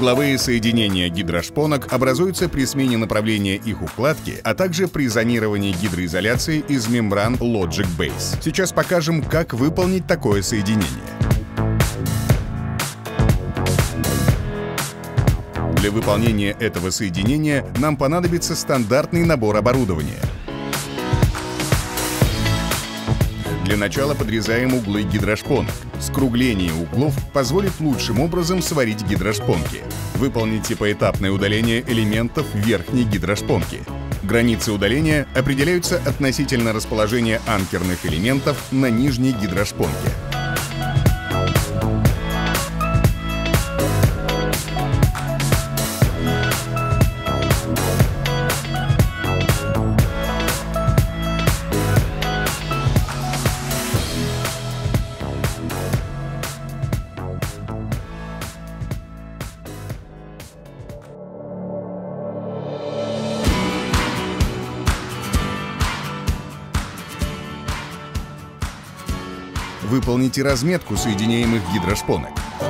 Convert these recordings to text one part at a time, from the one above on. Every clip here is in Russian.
Угловые соединения гидрошпонок образуются при смене направления их укладки, а также при зонировании гидроизоляции из мембран Logic Base. Сейчас покажем, как выполнить такое соединение. Для выполнения этого соединения нам понадобится стандартный набор оборудования. Для начала подрезаем углы гидрошпонок. Скругление углов позволит лучшим образом сварить гидрошпонки. Выполните поэтапное удаление элементов верхней гидрошпонки. Границы удаления определяются относительно расположения анкерных элементов на нижней гидрошпонке. Выполните разметку соединяемых гидрошпонок.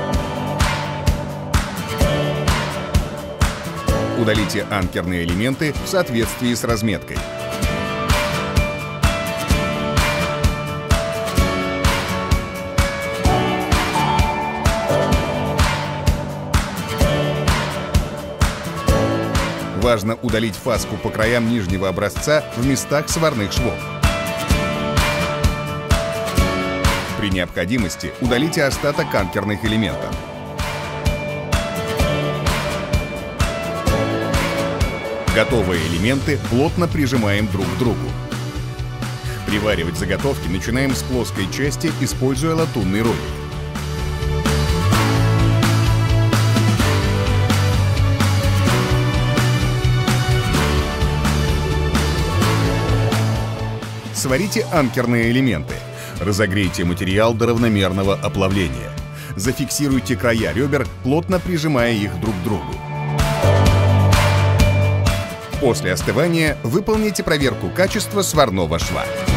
Удалите анкерные элементы в соответствии с разметкой. Важно удалить фаску по краям нижнего образца в местах сварных швов. При необходимости удалите остаток анкерных элементов. Готовые элементы плотно прижимаем друг к другу. Приваривать заготовки начинаем с плоской части, используя латунный ролик. Сварите анкерные элементы. Разогрейте материал до равномерного оплавления. Зафиксируйте края ребер, плотно прижимая их друг к другу. После остывания выполните проверку качества сварного шва.